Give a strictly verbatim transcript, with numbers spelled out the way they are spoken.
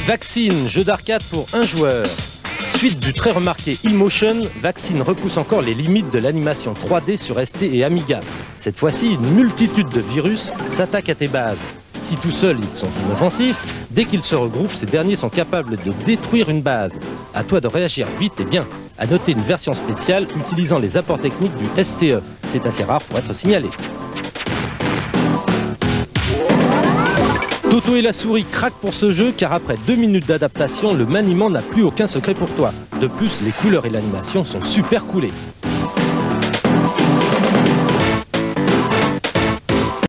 Vaccine, jeu d'arcade pour un joueur. Suite du très remarqué eMotion, Vaccine repousse encore les limites de l'animation trois D sur S T et Amiga. Cette fois-ci, une multitude de virus s'attaquent à tes bases. Si tout seuls ils sont inoffensifs, dès qu'ils se regroupent, ces derniers sont capables de détruire une base. À toi de réagir vite et bien. À noter une version spéciale utilisant les apports techniques du S T E. C'est assez rare pour être signalé. Toto et la souris craquent pour ce jeu car après deux minutes d'adaptation, le maniement n'a plus aucun secret pour toi. De plus, les couleurs et l'animation sont super coolées.